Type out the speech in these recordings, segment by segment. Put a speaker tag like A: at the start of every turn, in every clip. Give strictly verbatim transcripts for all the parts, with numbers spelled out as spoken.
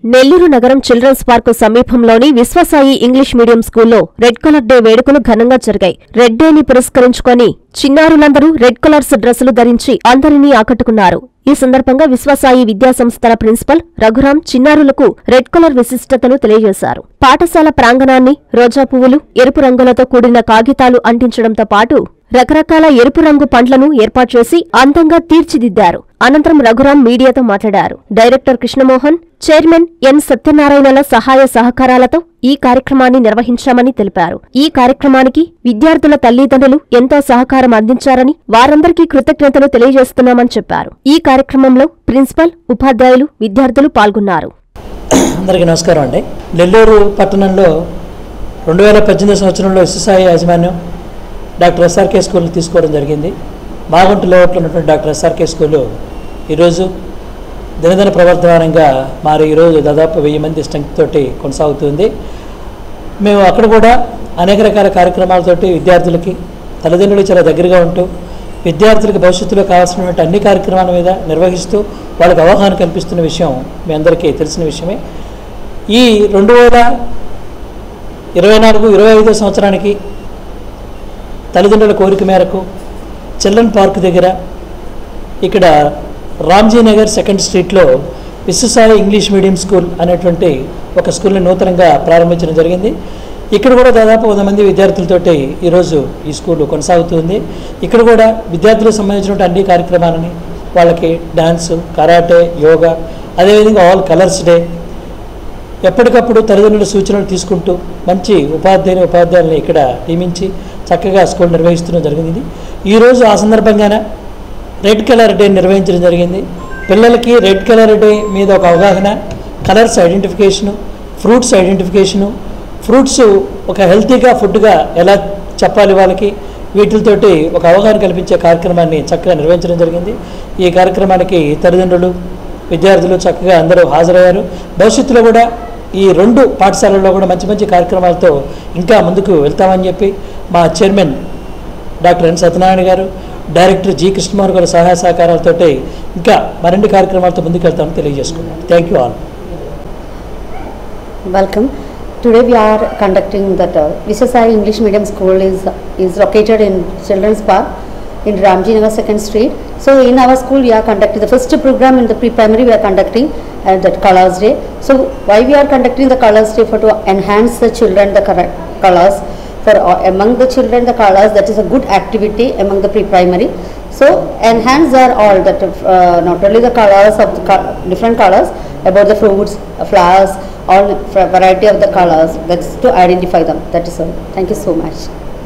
A: నెల్లూరు నగరం children's park సమీపంలోని Vishwasai English medium స్కూల్లో రెడ్ కలర్ డే వేడుకలు ఘనంగా జరిగాయి. రెడ్ డేని పురస్కరించుకొని చిన్నారులందరూ రెడ్ కలర్స్ డ్రెస్సులు ధరించి అందరినీ ఆకట్టుకున్నారు. ఈ సందర్భంగా విశ్వసాయి విద్యాసంస్థల ప్రిన్సిపల్ రఘురాం చిన్నారులకు రెడ్ కలర్ విశిష్టతను తెలియజేశారు. పాఠశాల ప్రాంగణాన్ని రోజా పువ్వులు, ఎరుపు రంగులతో కూడిన కాగితాలు అంటించడంతో పాటు రకరకాల ఎరుపు రంగు పండ్లను ఏర్పాటు చేసి అందంగా తీర్చిదిద్దారు. అనంతరం రఘురాం మీడియాతో మాట్లాడారు. డైరెక్టర్ కృష్ణమోహన్, చైర్మన్ ఎన్ సత్యనారాయణల సహాయ సహకారాలతో ఈ కార్యక్రమాన్ని నిర్వహించామని తెలిపారు. ఈ కార్యక్రమానికి విద్యార్థుల తల్లిదండ్రులు ఎంతో సహకారం అందించారని, వారందరికీ కృతజ్ఞతలు తెలియజేస్తున్నామని చెప్పారు. ఈ కార్యక్రమంలో ప్రిన్సిపల్, ఉపాధ్యాయులు, విద్యార్థులు పాల్గొన్నారు.
B: అందరికీ నమస్కారం అండి. నెల్లూరు పట్టణంలో రెండు వేల పద్దెనిమిది సంవత్సరంలో విశ్వసాయి యాజమాన్యం డాక్టర్ ఎస్ఆర్కే స్కూల్ తీసుకోవడం జరిగింది. మాగుంట లేఅవుట్లో ఉన్నటువంటి డాక్టర్ ఎస్ఆర్కే స్కూలు ఈరోజు దినదిన ప్రవర్ధమానంగా మారి ఈరోజు దాదాపు వెయ్యి మంది స్ట్రెంగ్త్ తోటి కొనసాగుతుంది. మేము అక్కడ కూడా అనేక రకాల కార్యక్రమాలతోటి విద్యార్థులకి తల్లిదండ్రులు చాలా దగ్గరగా ఉంటూ విద్యార్థులకు భవిష్యత్తులో కావాల్సినటువంటి అన్ని కార్యక్రమాల మీద నిర్వహిస్తూ వాళ్ళకి అవగాహన కల్పిస్తున్న విషయం మీ అందరికీ తెలిసిన విషయమే. ఈ రెండు వేల ఇరవై నాలుగు ఇరవై ఐదో సంవత్సరానికి తల్లిదండ్రుల కోరిక మేరకు చిల్డ్రన్ పార్క్ దగ్గర ఇక్కడ రామ్జీ నగర్ సెకండ్ స్ట్రీట్లో విశ్వసాయి ఇంగ్లీష్ మీడియం స్కూల్ అనేటువంటి ఒక స్కూల్ని నూతనంగా ప్రారంభించడం జరిగింది. ఇక్కడ కూడా దాదాపు వంద మంది విద్యార్థులతోటి ఈరోజు ఈ స్కూల్ కొనసాగుతుంది. ఇక్కడ కూడా విద్యార్థులకు సంబంధించినటువంటి అన్ని కార్యక్రమాలని, వాళ్ళకి డ్యాన్సు, కరాటే, యోగా, అదేవిధంగా ఆల్ కలర్స్ డే, ఎప్పటికప్పుడు తల్లిదండ్రుల సూచనలు తీసుకుంటూ మంచి ఉపాధ్యాయుని ఉపాధ్యాయులని ఇక్కడ నియమించి చక్కగా స్కూల్ నిర్వహిస్తడం జరిగింది. ఈరోజు ఆ సందర్భంగానే రెడ్ కలర్ డే నిర్వహించడం జరిగింది. పిల్లలకి రెడ్ కలర్ డే మీద ఒక అవగాహన, colours identification, fruits identification, fruits ఒక హెల్తీగా ఫుడ్గా ఎలా చెప్పాలి వాళ్ళకి, వీటితోటి ఒక అవగాహన కల్పించే కార్యక్రమాన్ని చక్కగా నిర్వహించడం జరిగింది. ఈ కార్యక్రమానికి తల్లిదండ్రులు, విద్యార్థులు చక్కగా అందరూ హాజరయ్యారు. భవిష్యత్తులో కూడా ఈ రెండు పాఠశాలల్లో కూడా మంచి మంచి కార్యక్రమాలతో ఇంకా ముందుకు వెళ్తామని చెప్పి మా చైర్మన్ డాక్టర్ ఎన్ సత్యనారాయణ గారు, డైరెక్టర్ జి కృష్ణమోహన్ గారి సహాయ సహకారాలతో ఇంకా మరిన్ని కార్యక్రమాలతో ముందుకు వెళ్తామని తెలియజేసుకున్నాను. Thank you all.
C: Welcome. Today we are conducting that uh, Viswasai English Medium School is is located in Children's Park in Ramji Nagar second Street. So in our school we are conducting the first program in the pre-primary we are conducting uh, that Colors Day. So why we are conducting the Colors Day? For to enhance the children the correct colors. For uh, among the children the colors, that is a good activity among the pre-primary. So enhance are all that uh, not only the colors of the co different colors about the fruits, uh, flowers, all variety of the colors. That's to identify them. That is all. Thank you so much.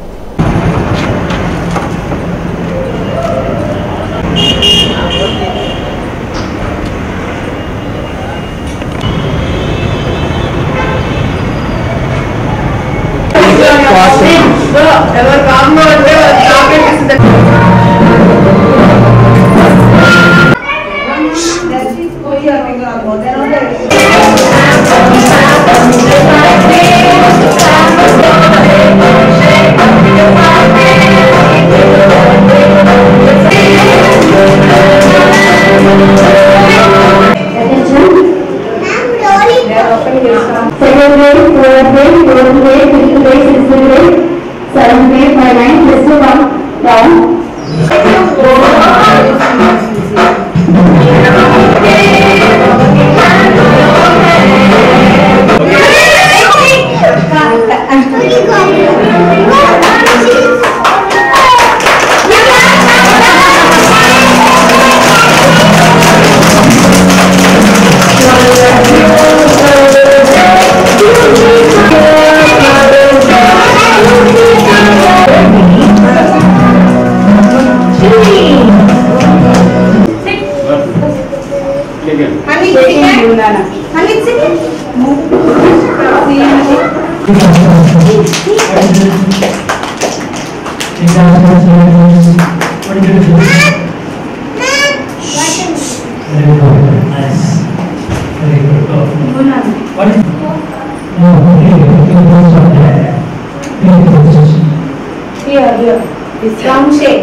D: Here, here. It's round shape.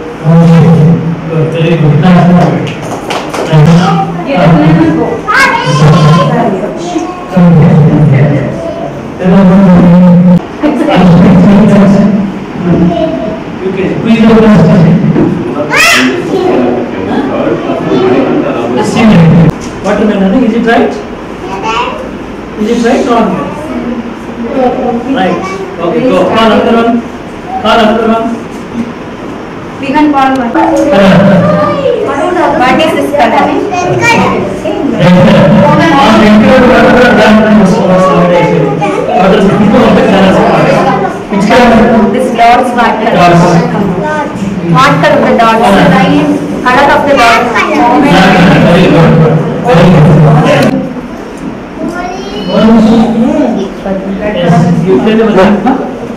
E: Very good. Nice.
D: Yes, let us go.
B: Watermelon, is it right? Is it right or wrong? Right. Okay, go. Call another one. Call another one.
D: We can call one. What is this color? This dots, what color? What color of the dots? Color of the dots.
B: Very good. Very good. Yes, you play the banana.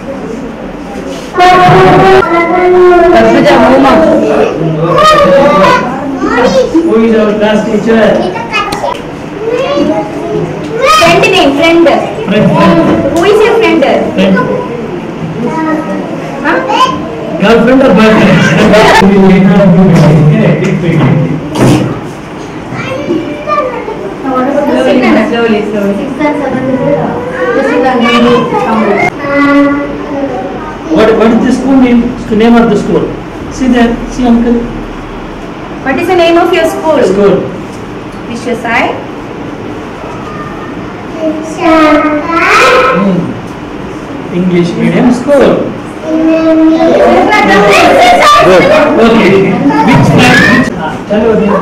B: Who is our class teacher?
D: Friend name, friend.
B: Friend.
D: Who is your friend?
B: Friend.
D: Huh?
B: Girlfriend or boyfriend?
D: Slowly, slowly.
B: What, what is the school name? The name of the school? See there, see uncle.
D: What is the name of your school?
B: School.
D: Vishwasai.
B: Hmm. English medium school. Good. Okay. Which class? Which? Ah, chalo there.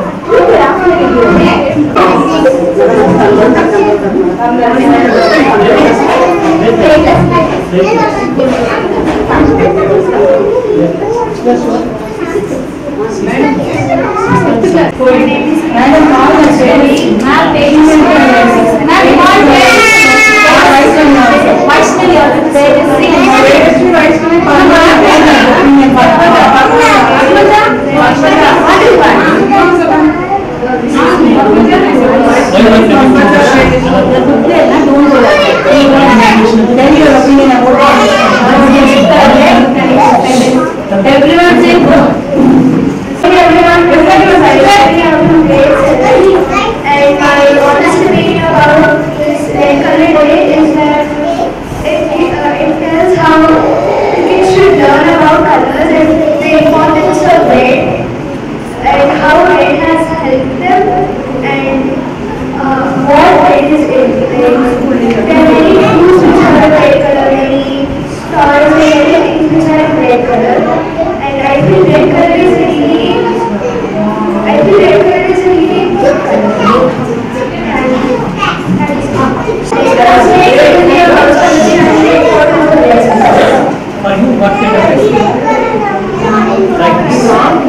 D: Everyone say go. Everyone, and my honest opinion about this red color day is that it, uh, it tells how kids should learn about colors and the importance of red and how red has helped them and uh, what red is in in school. There are many foods which have red color, many stars, many things which have red color, and I feel red color is really I feel red color is a really good color.
B: For you, what kind of ice cream? Like this?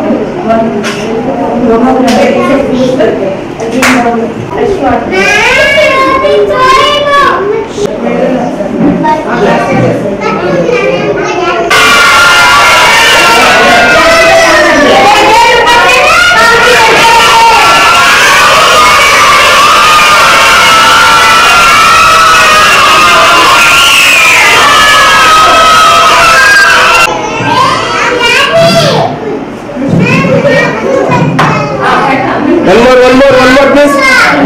E: One more, one more, one more, please.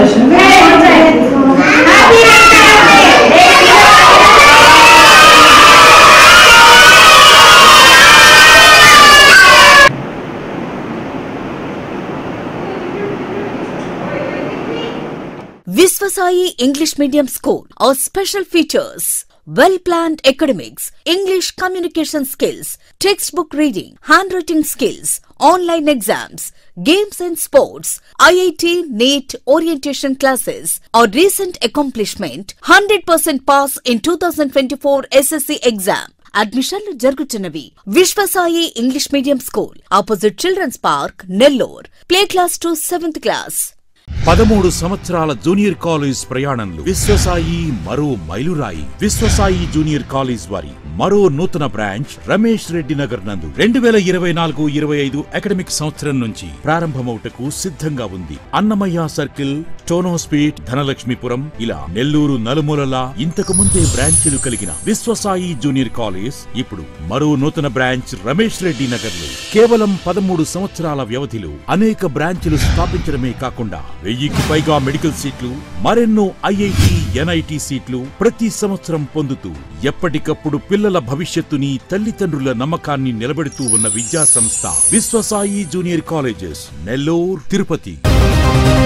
F: Viswasai English Medium School. Our special features: well-planned academics, English communication skills, textbook reading, handwriting skills, online exams, games and sports, I I T, NEET, orientation classes. Our recent accomplishment: one hundred percent pass in two thousand twenty-four S S C exam. అడ్మిషన్లు జరుగుతున్నవి. Vishwasai English medium school, opposite children's park, Nellore. Play class to seventh class.
G: పదమూడు సంవత్సరాల junior college ప్రయాణంలో విశ్వసాయి మరో మైలురాయి. Viswasai junior college వారి మరో నూతన బ్రాంచ్ రమేష్ రెడ్డి నగర్ నందు రెండు వేల ఇరవై నాలుగు ఇరవై ఐదు అకాడమిక్ సంవత్సరం నుంచి ప్రారంభమవుటకు సిద్ధంగా ఉంది. అన్నమయ్య సర్కిల్, టోనోస్పీట్, ధనలక్ష్మీపురం ఇలా నెల్లూరు నలుమూలలా ఇంతకు ముందే బ్రాంచీలు కలిగిన విశ్వసాయి జూనియర్ కాలేజ్ ఇప్పుడు మరో నూతన బ్రాంచ్ రమేష్ రెడ్డి నగర్ లో కేవలం పదమూడు సంవత్సరాల వ్యవధిలో అనేక బ్రాంచీలు స్థాపించడమే కాకుండా వెయ్యికి పైగా మెడికల్ సీట్లు, మరెన్నో ఐఐటి, ఎన్ఐటి సీట్లు ప్రతి సంవత్సరం పొందుతూ ఎప్పటికప్పుడు పిల్లల భవిష్యత్తుని, తల్లిదండ్రుల నమ్మకాన్ని నిలబెడుతూ ఉన్న విద్యా సంస్థ విశ్వసాయి జూనియర్ కాలేజెస్, నెల్లూరు, తిరుపతి.